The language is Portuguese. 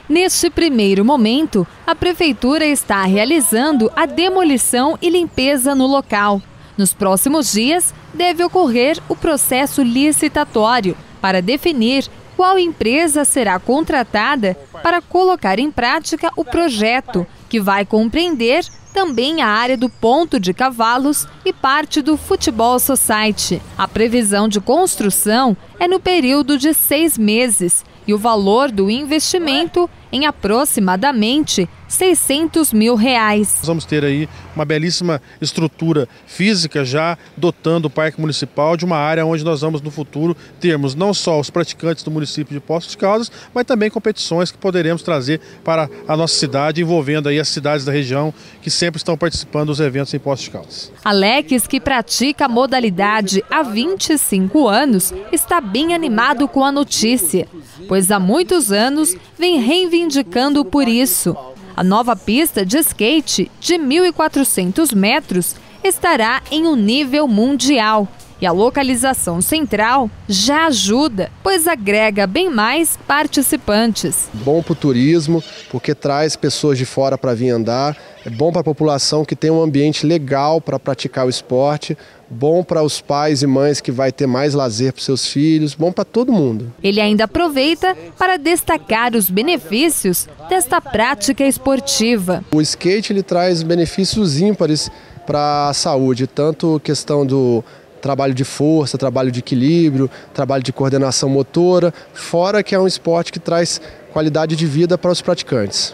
Neste primeiro momento, a Prefeitura está realizando a demolição e limpeza no local. Nos próximos dias, deve ocorrer o processo licitatório para definir qual empresa será contratada para colocar em prática o projeto, que vai compreender também a área do ponto de cavalos e parte do Futebol Society. A previsão de construção é no período de 6 meses e o valor do investimento em aproximadamente R$600 mil. Vamos ter aí uma belíssima estrutura física já dotando o Parque Municipal de uma área onde nós vamos no futuro termos não só os praticantes do município de Poços de Caldas, mas também competições que poderemos trazer para a nossa cidade, envolvendo aí as cidades da região que sempre estão participando dos eventos em Poços de Caldas. Alex, que pratica a modalidade há 25 anos, está bem animado com a notícia, pois há muitos anos vem reivindicando por isso. A nova pista de skate de 1.400 metros estará em um nível mundial. E a localização central já ajuda, pois agrega bem mais participantes. Bom para o turismo, porque traz pessoas de fora para vir andar. É bom para a população que tem um ambiente legal para praticar o esporte. Bom para os pais e mães que vai ter mais lazer para os seus filhos. Bom para todo mundo. Ele ainda aproveita para destacar os benefícios desta prática esportiva. O skate ele traz benefícios ímpares para a saúde, tanto questão do trabalho de força, trabalho de equilíbrio, trabalho de coordenação motora, fora que é um esporte que traz qualidade de vida para os praticantes.